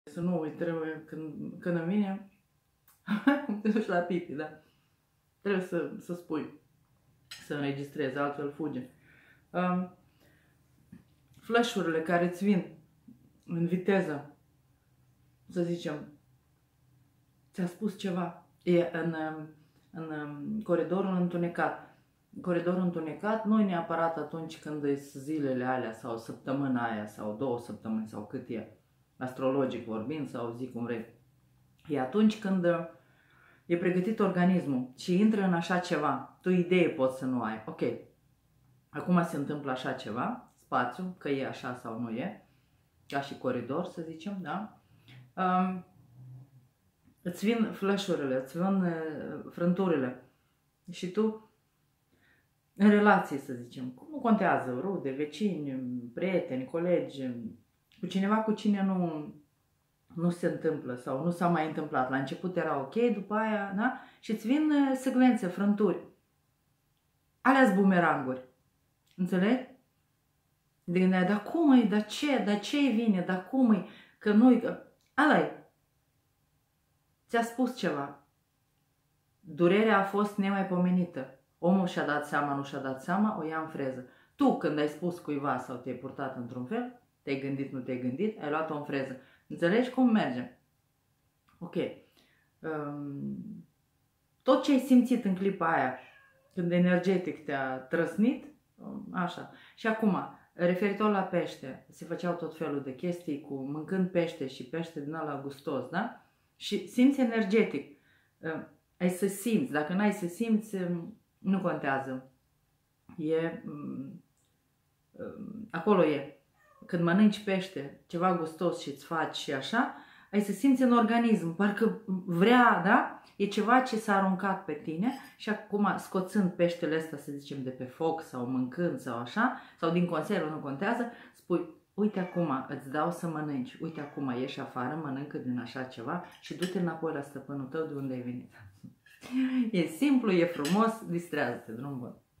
Să nu uit, trebuie, când îmi vine, te duci la pipi, da? Trebuie să spui, să înregistrezi, altfel fuge. Flash-urile care îți vin în viteză, să zicem, ți-a spus ceva, e în coridorul întunecat. Coridorul întunecat nu e neapărat atunci când e zilele alea sau săptămâna aia sau 2 săptămâni sau cât e, astrologic vorbind sau zi cum vrei. E atunci când e pregătit organismul și intră în așa ceva. Tu idee poți să nu ai. Ok, acum se întâmplă așa ceva, spațiu, că e așa sau nu e, ca și coridor să zicem, da? Îți vin flash-urile, îți vin frânturile și tu în relație, să zicem, nu contează, rude, vecini, prieteni, colegi, cu cineva cu cine nu se întâmplă sau nu s-a mai întâmplat. La început era ok, după aia, da? Și îți vin secvențe, frânturi. Alea-s bumeranguri. Înțelegi? De gândeai, dar cum e, dar ce vine, dar cum e, că nu-i, ala-i. Ți-a spus ceva. Durerea a fost nemaipomenită. Omul și-a dat seama, nu și-a dat seama, o ia în freză. Tu, când ai spus cuiva sau te-ai purtat într-un fel, te-ai gândit, nu te-ai gândit, ai luat-o în freză. Înțelegi cum merge? Ok. Tot ce ai simțit în clipa aia, când energetic te-a trăsnit, așa. Și acum, referitor la pește, se făceau tot felul de chestii cu mâncând pește și pește din ăla gustos, da? Și simți energetic. Ai să simți. Dacă n-ai să simți, nu contează. Acolo e. Când mănânci pește, ceva gustos și îți faci și așa, ai să simți în organism, parcă vrea, da? E ceva ce s-a aruncat pe tine și acum scoțând peștele ăsta, să zicem, de pe foc sau mâncând sau așa, sau din conservă, nu contează, spui, uite acum, îți dau să mănânci, uite acum, ieși afară, mănâncă din așa ceva și du-te înapoi la stăpânul tău de unde ai venit. E simplu, e frumos, distrează-te, drum bun.